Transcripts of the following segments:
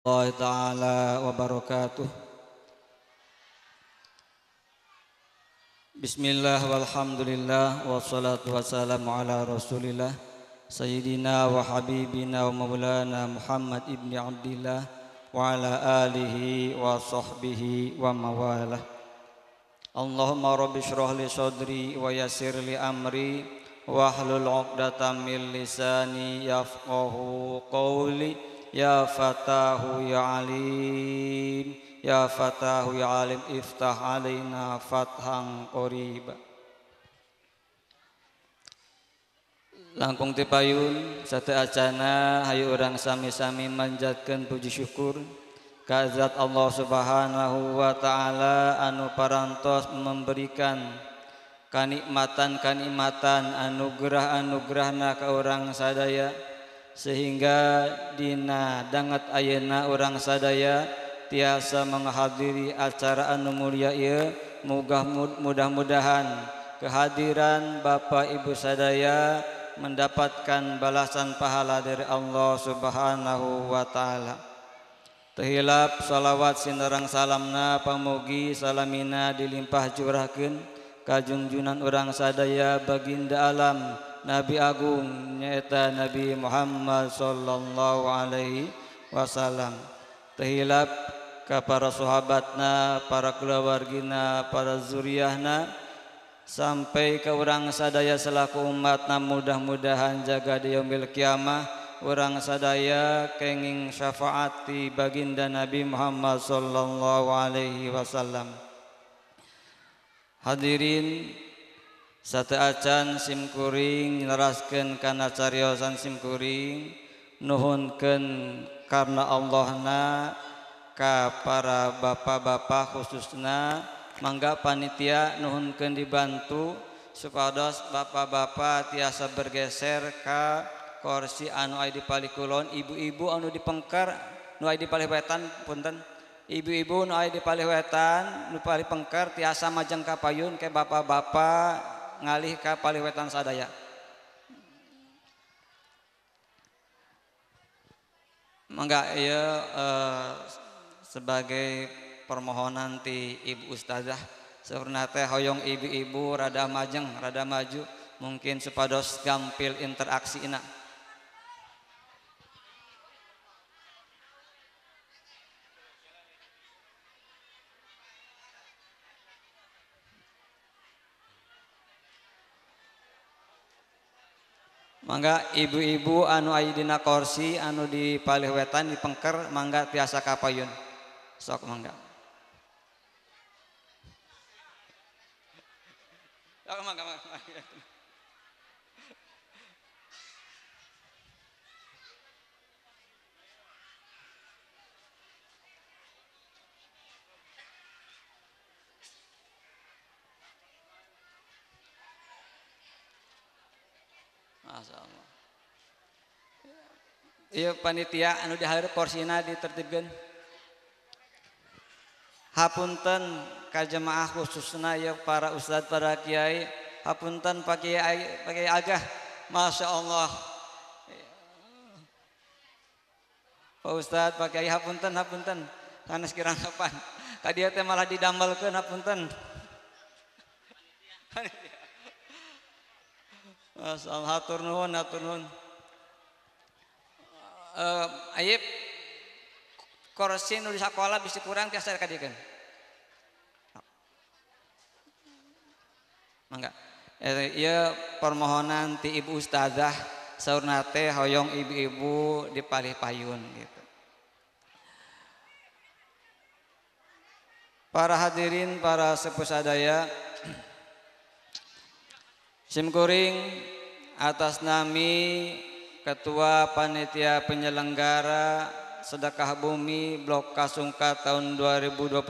Allah Ta'ala wabarakatuh. Bismillah walhamdulillah wassalatu wassalamu ala rasulillah Sayyidina wa habibina wa maulana Muhammad ibni Abdillah wa ala alihi wa sahbihi wa mawalah. Allahumma rabbi syrah li sadri wa yassir li amri wahlul 'uqdatam min lisani yafqahu qawli. Ya Fatahu ya Alim, Ya Fatahu ya Alim, iftah alaina fathang qoriba. Langkung tipayun sate acana hayu urang sami-sami manjatkeun puji syukur ka zat Allah Subhanahu wa taala anu parantos memberikan kanikmatan anugerah-anugerahna ka urang sadaya, sehingga dina dangat ayeuna urang sadaya tiasa menghadiri acara anu mulia ieu. Mudah-mudahan kehadiran Bapak Ibu sadaya mendapatkan balasan pahala dari Allah Subhanahu wa taala. Teu hilap shalawat sinareng salamna pamugi salamina dilimpah curahkeun ka junjunan urang sadaya baginda alam Nabi Agung nyaeta Nabi Muhammad sallallahu alaihi wasallam. Teu hilap ka para sahabatna, para keluargina, para zuriyahna, sampai ke urang sadaya selaku umatna, mudah-mudahan jaga di yaumil kiamah urang sadaya kenging syafaati baginda Nabi Muhammad sallallahu alaihi wasallam. Hadirin sate acan simkuring neraskeun kana cariosan simkuring nuhunkeun karna Allahna ka para bapak-bapak khususna mangga panitia nuhunkeun dibantu supados bapak-bapak tiasa bergeser ka kursi anu aya di palikulon, ibu-ibu anu dipengker nu aya di paliwetan punten, ibu-ibu nu aya di paliwetan nu palipengker tiasa majeng ka payun ke bapak-bapak ngalih ka paliwetan sadaya. Mangga ieu sebagai permohonan ti Ibu Ustazah saurna teh hoyong ibu-ibu rada majeng rada maju mungkin supados gampil interaksina. Mangga ibu-ibu anu aya dina kursi anu di paliwetan dipengker mangga tiasa kapayun. Sok mangga. Mangga. Masyaallah. Ieu panitia anu dihareup korsina ditertibkeun. Hapunten ka jemaah khususna ya para ustad para kiai, hapunten Pak Kiai Agah, masyaallah. Pak Ustad Pak Kiai hapunten sanes kirang kapan. Ka dieu teh malah didambalkeun hapunten. Masyaallah, hatur nuhun. Ayib kursi nu di sakola bisi kurang tiasa kadikeun. Mangga. Ieu permohonan ti Ibu Ustazah saurna teh hoyong ibu-ibu dipalih payun gitu. Para hadirin, para sepuh sadaya, simkuring atas nami Ketua Panitia Penyelenggara Sedekah Bumi Blok Kasungka tahun 2024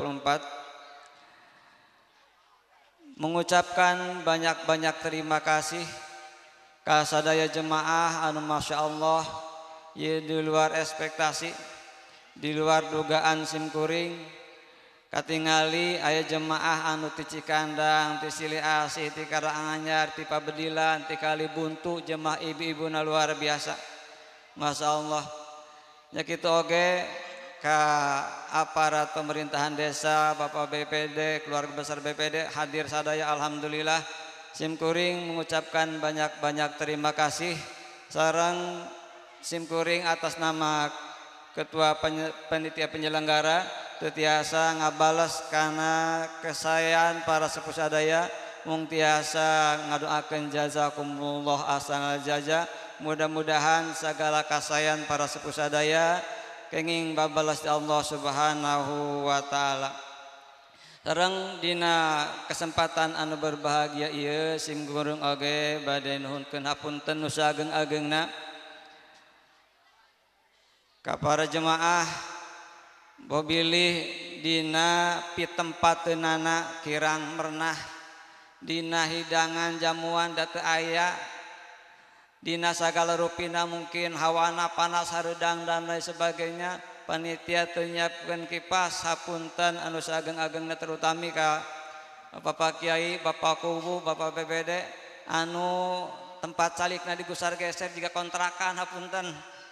mengucapkan banyak-banyak terima kasih ka sadaya jemaah anu masyaallah ye di luar ekspektasi, di luar dugaan simkuring. Katingali aya jemaah anu ti Cikandang, ti Sili Asih, ti Karanganyar, ti Pabedilan, ti Kalibuntu, jemaah ibu-ibuna luar biasa. Masyaallah. Nya kitu oge ka aparat pemerintahan desa, Bapak BPD, keluarga besar BPD hadir sadaya, alhamdulillah. Simkuring mengucapkan banyak-banyak terima kasih sareng simkuring atas nama Ketua Panitia Penyelenggara teu ngabales karena kesayan para sepuh sadaya, mung tiasa ngadoakeun jazakumullah ahsanal jaza. Mudah-mudahan segala kasayan para sepuh sadaya kenging babalas di Allah Subhanahu wa taala. Sareng dina kesempatan anu berbahagia ieu simkuring oge bade nuhunkeun hapunten nu saageng-agengna ka para jemaah bobilih dina pitempateunana kirang mernah, dina hidangan jamuan da teu aya, dina sagala rupina mungkin hawana panas hareudang dan lain sebagainya, panitia teu nyiapkeun kipas, hapunten anu saageng-agengna terutami ka Bapak Kiai, Bapak Kubu, Bapak BPD anu tempat calikna digusar geser jika kontrakan, hapunten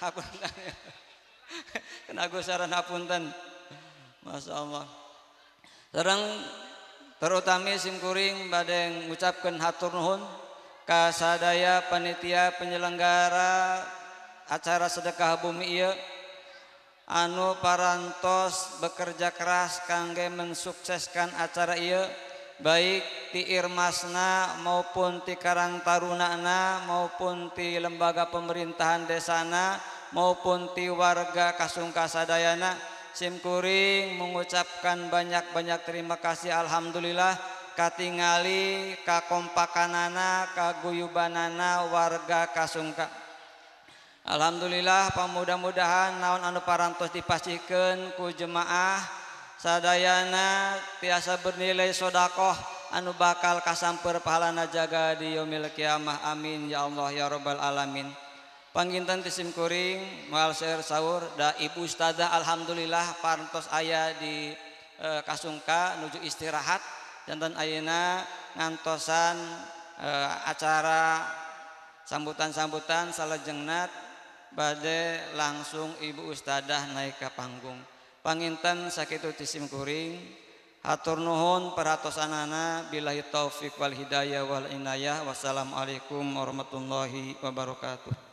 kena gusaran, hapunten. Masya Allah. Sareng terutami simkuring bade ngucapkeun hatur nuhun ka sadaya panitia penyelenggara acara sedekah bumi ieu anu parantos bekerja keras kangge mensukseskan acara ieu, baik ti irmasna maupun ti karang tarunana maupun ti lembaga pemerintahan desana maupun ti warga kasungka sadayana. Simkuring mengucapkan banyak-banyak terima kasih, alhamdulillah katingali kakompakanana kaguyubanana warga kasungka. Alhamdulillah pamudah-mudahan naon anu parantos dipasikeun ku jemaah sadayana tiasa bernilai sodakoh anu bakal kasamper pahalana jaga di yaumil kiamah, amin ya Allah ya rabbal alamin. Pangginten ti simkuring moal seueur saur da Ibu Ustadzah alhamdulillah parantos aya di kasungka nuju istirahat, janten ayeuna ngantosan acara sambutan-sambutan salajengna bade langsung Ibu Ustadzah naik ke panggung. Panginten sakitu ti simkuring hatur nuhun perhatosanana, billahi taufik wal hidayah wal inayah. Wassalamualaikum warahmatullahi wabarakatuh.